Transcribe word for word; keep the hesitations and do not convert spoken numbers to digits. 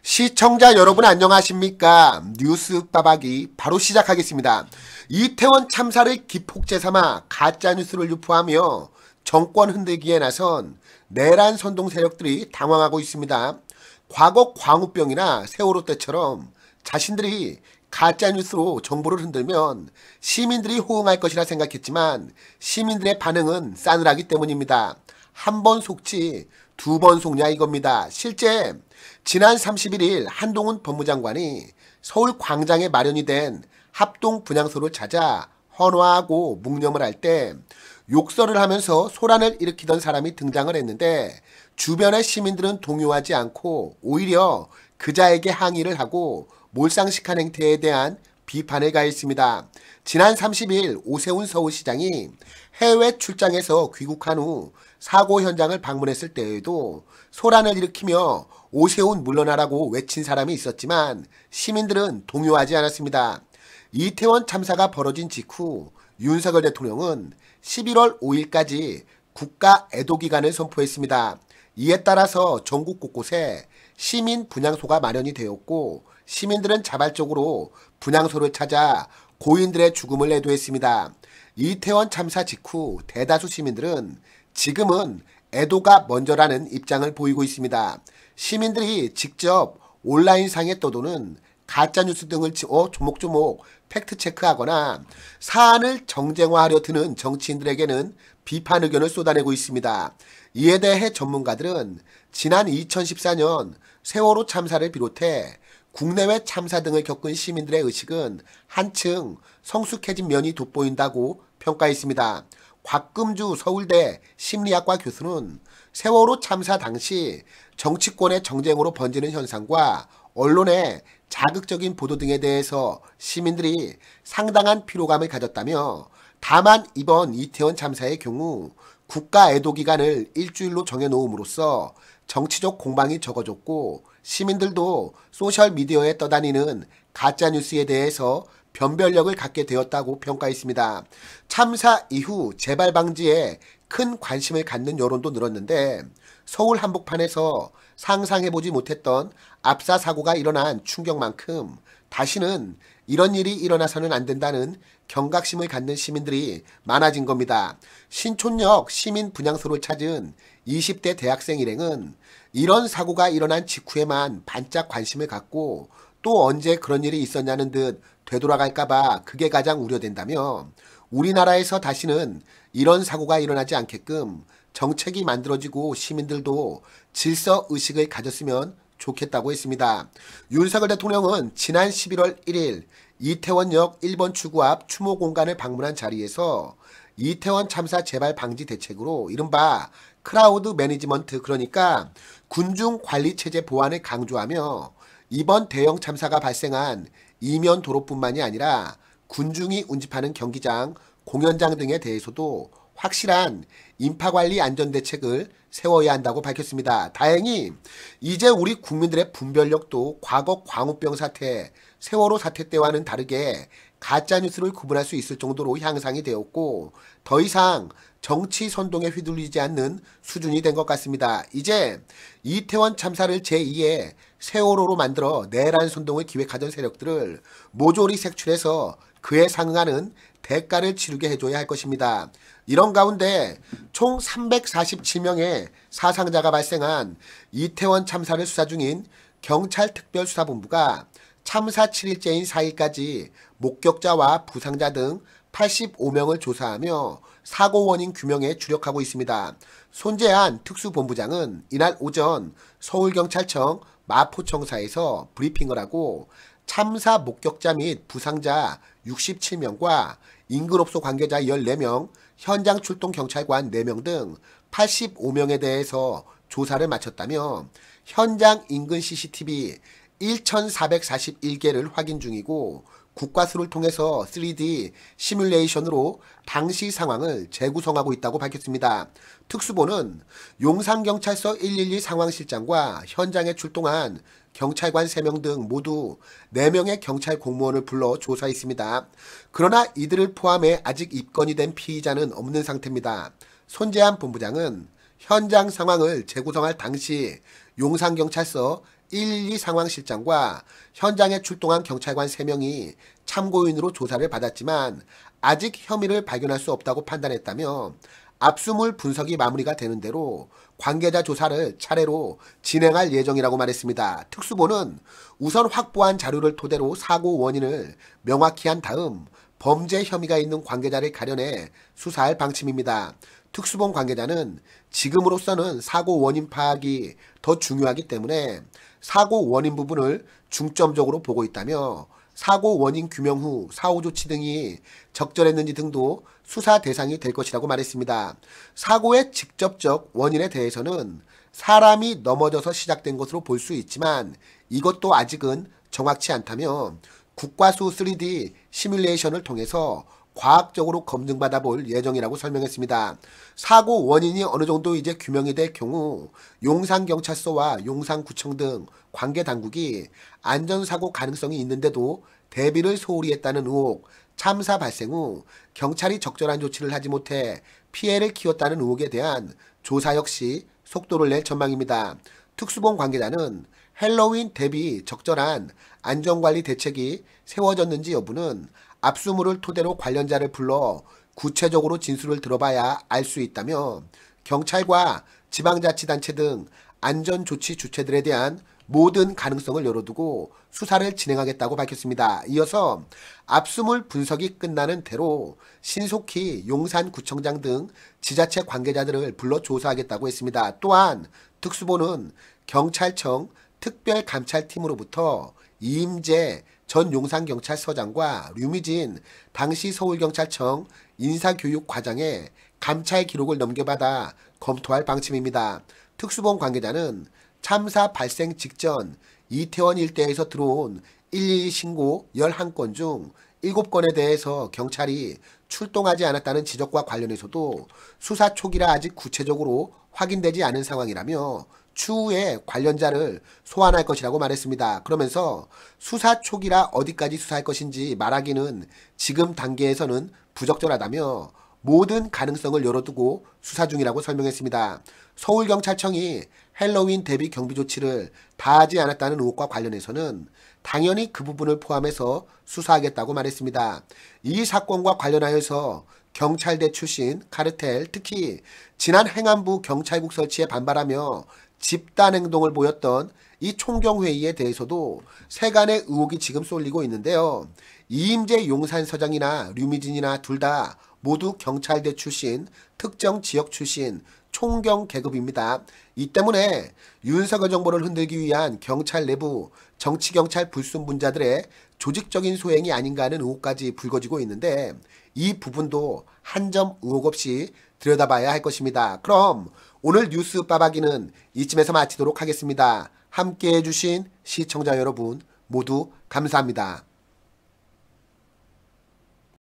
시청자 여러분 안녕하십니까? 뉴스 빠박이 바로 시작하겠습니다. 이태원 참사를 기폭제 삼아 가짜뉴스를 유포하며 정권 흔들기에 나선 내란 선동 세력들이 당황하고 있습니다. 과거 광우병이나 세월호 때처럼 자신들이 가짜뉴스로 정보를 흔들면 시민들이 호응할 것이라 생각했지만 시민들의 반응은 싸늘하기 때문입니다. 한 번 속지 두 번 속냐 이겁니다. 실제 지난 삼십일일 한동훈 법무장관이 서울 광장에 마련이 된 합동 분향소를 찾아 헌화하고 묵념을 할 때 욕설을 하면서 소란을 일으키던 사람이 등장을 했는데 주변의 시민들은 동요하지 않고 오히려 그자에게 항의를 하고 몰상식한 행태에 대한 비판을 가했습니다. 지난 삼십일 오세훈 서울시장이 해외 출장에서 귀국한 후 사고 현장을 방문했을 때에도 소란을 일으키며 오세훈 물러나라고 외친 사람이 있었지만 시민들은 동요하지 않았습니다. 이태원 참사가 벌어진 직후 윤석열 대통령은 십일월 오일까지 국가 애도기간을 선포했습니다. 이에 따라서 전국 곳곳에 시민 분향소가 마련이 되었고 시민들은 자발적으로 분향소를 찾아 고인들의 죽음을 애도했습니다. 이태원 참사 직후 대다수 시민들은 지금은 애도가 먼저라는 입장을 보이고 있습니다. 시민들이 직접 온라인상에 떠도는 가짜뉴스 등을 어, 조목조목 팩트체크하거나 사안을 정쟁화하려 드는 정치인들에게는 비판 의견을 쏟아내고 있습니다. 이에 대해 전문가들은 지난 이천십사년 세월호 참사를 비롯해 국내외 참사 등을 겪은 시민들의 의식은 한층 성숙해진 면이 돋보인다고 평가했습니다. 곽금주 서울대 심리학과 교수는 세월호 참사 당시 정치권의 정쟁으로 번지는 현상과 언론의 자극적인 보도 등에 대해서 시민들이 상당한 피로감을 가졌다며 다만 이번 이태원 참사의 경우 국가 애도 기간을 일주일로 정해놓음으로써 정치적 공방이 적어졌고 시민들도 소셜미디어에 떠다니는 가짜뉴스에 대해서 변별력을 갖게 되었다고 평가했습니다. 참사 이후 재발 방지에 큰 관심을 갖는 여론도 늘었는데 서울 한복판에서 상상해보지 못했던 압사 사고가 일어난 충격만큼 다시는 이런 일이 일어나서는 안 된다는 경각심을 갖는 시민들이 많아진 겁니다. 신촌역 시민 분향소를 찾은 이십 대 대학생 일행은 이런 사고가 일어난 직후에만 반짝 관심을 갖고 또 언제 그런 일이 있었냐는 듯 되돌아갈까봐 그게 가장 우려된다며 우리나라에서 다시는 이런 사고가 일어나지 않게끔 정책이 만들어지고 시민들도 질서의식을 가졌으면 좋겠다고 했습니다. 윤석열 대통령은 지난 십일월 일일 이태원역 일 번 출구 앞 추모 공간을 방문한 자리에서 이태원 참사 재발 방지 대책으로 이른바 크라우드 매니지먼트 그러니까 군중 관리 체제 보완을 강조하며 이번 대형 참사가 발생한 이면 도로뿐만이 아니라 군중이 운집하는 경기장, 공연장 등에 대해서도 확실한 인파관리 안전대책을 세워야 한다고 밝혔습니다. 다행히 이제 우리 국민들의 분별력도 과거 광우병 사태, 세월호 사태 때와는 다르게 가짜뉴스를 구분할 수 있을 정도로 향상이 되었고 더 이상 정치 선동에 휘둘리지 않는 수준이 된 것 같습니다. 이제 이태원 참사를 제이의 세월호로 만들어 내란 선동을 기획하던 세력들을 모조리 색출해서 그에 상응하는 대가를 치르게 해줘야 할 것입니다. 이런 가운데 총 삼백사십칠명의 사상자가 발생한 이태원 참사를 수사 중인 경찰특별수사본부가 참사 칠일째인 사일까지 목격자와 부상자 등 팔십오명을 조사하며 사고 원인 규명에 주력하고 있습니다. 손재한 특수본부장은 이날 오전 서울경찰청 마포청사에서 브리핑을 하고 참사 목격자 및 부상자 육십칠명과 인근업소 관계자 열네명, 현장 출동 경찰관 네명 등 팔십오명에 대해서 조사를 마쳤다며 현장 인근 씨씨티비 천사백사십일개를 확인 중이고 국과수를 통해서 쓰리디 시뮬레이션으로 당시 상황을 재구성하고 있다고 밝혔습니다. 특수본은 용산경찰서 일일이 상황실장과 현장에 출동한 경찰관 세명 등 모두 네명의 경찰 공무원을 불러 조사했습니다. 그러나 이들을 포함해 아직 입건이 된 피의자는 없는 상태입니다. 손재한 본부장은 현장 상황을 재구성할 당시 용산경찰서 일일이 상황실장과 현장에 출동한 경찰관 세 명이 참고인으로 조사를 받았지만 아직 혐의를 발견할 수 없다고 판단했다며 압수물 분석이 마무리가 되는 대로 관계자 조사를 차례로 진행할 예정이라고 말했습니다. 특수본은 우선 확보한 자료를 토대로 사고 원인을 명확히 한 다음 범죄 혐의가 있는 관계자를 가려내 수사할 방침입니다. 특수본 관계자는 지금으로서는 사고 원인 파악이 더 중요하기 때문에 사고 원인 부분을 중점적으로 보고 있다며 사고 원인 규명 후 사후 조치 등이 적절했는지 등도 수사 대상이 될 것이라고 말했습니다. 사고의 직접적 원인에 대해서는 사람이 넘어져서 시작된 것으로 볼 수 있지만 이것도 아직은 정확치 않다며 국과수 쓰리디 시뮬레이션을 통해서 과학적으로 검증받아 볼 예정이라고 설명했습니다. 사고 원인이 어느 정도 이제 규명이 될 경우 용산경찰서와 용산구청 등 관계 당국이 안전사고 가능성이 있는데도 대비를 소홀히 했다는 의혹, 참사 발생 후 경찰이 적절한 조치를 하지 못해 피해를 키웠다는 의혹에 대한 조사 역시 속도를 낼 전망입니다. 특수본 관계자는 헬로윈 대비 적절한 안전관리 대책이 세워졌는지 여부는 압수물을 토대로 관련자를 불러 구체적으로 진술을 들어봐야 알 수 있다며 경찰과 지방자치단체 등 안전조치 주체들에 대한 모든 가능성을 열어두고 수사를 진행하겠다고 밝혔습니다. 이어서 압수물 분석이 끝나는 대로 신속히 용산구청장 등 지자체 관계자들을 불러 조사하겠다고 했습니다. 또한 특수본은 경찰청 특별감찰팀으로부터 이임재 전 용산경찰서장과 류미진 당시 서울경찰청 인사교육과장의 감찰 기록을 넘겨받아 검토할 방침입니다. 특수본 관계자는 참사 발생 직전 이태원 일대에서 들어온 일일이 신고 열한 건 중 일곱 건에 대해서 경찰이 출동하지 않았다는 지적과 관련해서도 수사 초기라 아직 구체적으로 확인되지 않은 상황이라며 추후에 관련자를 소환할 것이라고 말했습니다. 그러면서 수사 초기라 어디까지 수사할 것인지 말하기는 지금 단계에서는 부적절하다며 모든 가능성을 열어두고 수사 중이라고 설명했습니다. 서울경찰청이 헬로윈 대비 경비 조치를 다하지 않았다는 의혹과 관련해서는 당연히 그 부분을 포함해서 수사하겠다고 말했습니다. 이 사건과 관련하여서 경찰대 출신 카르텔, 특히 지난 행안부 경찰국 설치에 반발하며 집단행동을 보였던 이 총경회의에 대해서도 세간의 의혹이 지금 쏠리고 있는데요. 이임재 용산서장이나 류미진이나 둘 다 모두 경찰대 출신, 특정 지역 출신, 총경 계급입니다. 이 때문에 윤석열 정부를 흔들기 위한 경찰 내부 정치경찰 불순 분자들의 조직적인 소행이 아닌가 하는 의혹까지 불거지고 있는데 이 부분도 한 점 의혹 없이 들여다봐야 할 것입니다. 그럼 오늘 뉴스 빠박이는 이쯤에서 마치도록 하겠습니다. 함께해 주신 시청자 여러분 모두 감사합니다.